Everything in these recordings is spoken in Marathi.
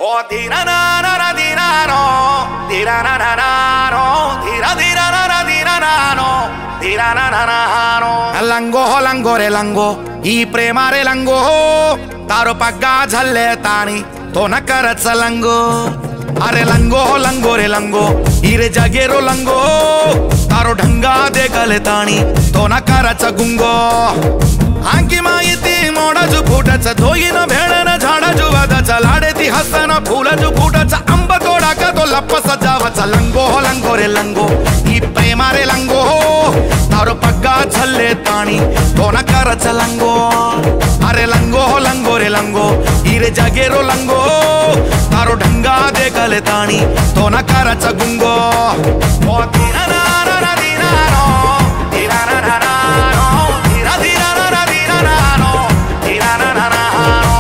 O dira na na na dira no, dira na na na no, dira dira na na dira na no, dira na na na no. Lango lango re lango, ही प्रेमा रे लंगो, तारो पग्गा झल्ले तानी तो न करच लंगो. अरे लंगो लंगो रे लंगो, हिरे जागेरो लंगो, तारो ढंगा दे गले तानी तो न करच गुंगो. आंकी माहिती मोडाजू फुटाचा धोईन भेळन झाडाजू वादाचा लाडे ती हसना फुलाजू फुटाचा आंबा तोडा का तो लप्प सजावाचा. लंगो लंगो रे लंगो, ही प्रेमा रे लंगो, तारो पग्गा झल्ले तानी तो न करच लंगो. अरे लंगो लंगो रे लंगो, हिरे जागेरो लंगो, तारो ढंगा दे गले तानी तो न करच गुंगो. ओ दीना ना ना ना दीना नो, दीना ना ना ना नो, दीना दीना ना ना दीना ना नो, दीना ना ना ना नो.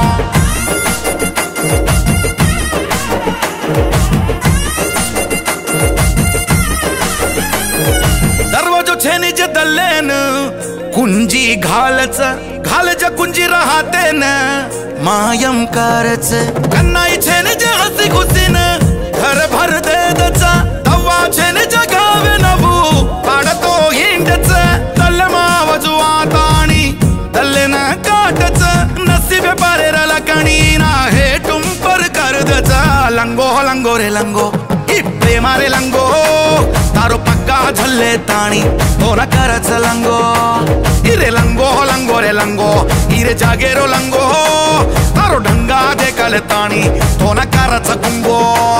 दरवाजो छेनी जे दल्लेन कुंजी घालच घालज कुंजी राहते न मायम करच. कन्नाई छेनी जे हसी खुशीन घर भर दे दचा तवा छेनी जे गावे नवू पाडतो हिंडच. दल्ले मावजू आताणी दल्ले न काटच नसीबे पारेरा लकणी ना हे टुंपर करदच. लंगो लंगो रे लंगो, ही प्रेमा रे लंगो, तारो पक्का झल्ले ताणी तो न करच लंगो. हिरे लंगो लंगो रे लंगो, हिरे जागेरो लंगो, तारो ढंगा दे कले ताणी तो न करच गुंगो.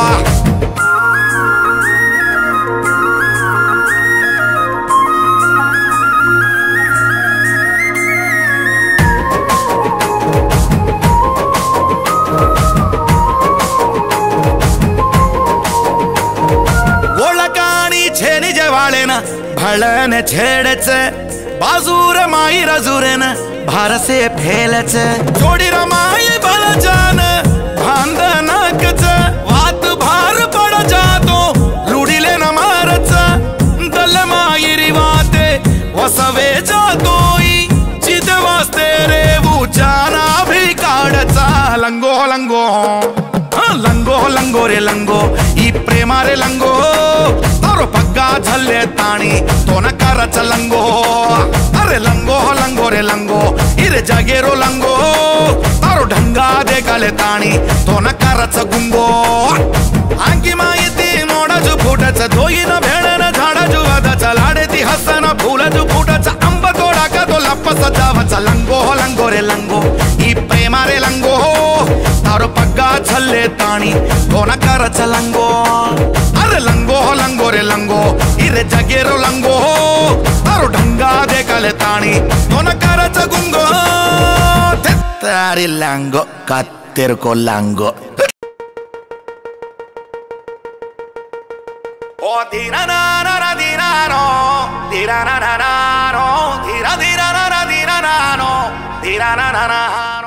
छेनी जेवाळेन भळन छेडच बाजूर माई रजुरेन भारसे फेलच. जोडी रमाई भलजान भांद नाकच वात भार पड जातो लुडीले न मारच. दल माई रिवाते वसवे जातोई चिद वास्ते रे बुचाना भी काढचा. लंगो लंगो लंगो लंगो रे लंगो, ही प्रेमा रे लंगो, तारो पग्गा झल्ले ताणी तो न करच लंगो. अरे लंगो लंगो रे लंगो, हिरे जागेरो लंगो, तारो ढंगा दे गले ताणी तो न करच गुंगो. आंकी माहिती मोडाजू फुटाचा धोईन भेळन झाडाजू वादाचा लाडे ती हसना फुलाजू फुटाचा आंबा तोडा का तो लप्प सजावाचा. लंगो लंगो रे लंगो, ही प्रेमा रे लंगो, तारो पग्गा झल्ले ताणी तो न करच लंगो. अरे लंगो लंगो रे लंगो, हिरे जागेरो लंगो, तारो ढंगा दे गले ताणी तो न करच गुंगो. तारी लंगो कत्तिर को लंगो. ओ दीना ना ना ना दीना नो, दीना ना ना ना नो, दीना दीना ना ना दीना ना नो, दीना ना ना ना.